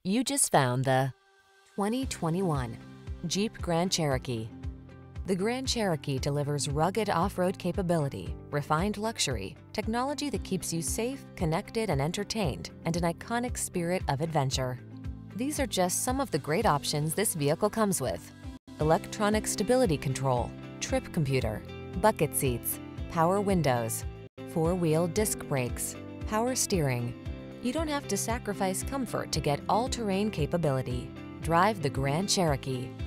You just found the 2021 Jeep Grand Cherokee. The Grand Cherokee delivers rugged off-road capability, refined luxury, technology that keeps you safe, connected, and entertained, and an iconic spirit of adventure. These are just some of the great options this vehicle comes with: electronic stability control, trip computer, bucket seats, power windows, four-wheel disc brakes, power steering. You don't have to sacrifice comfort to get all-terrain capability. Drive the Grand Cherokee.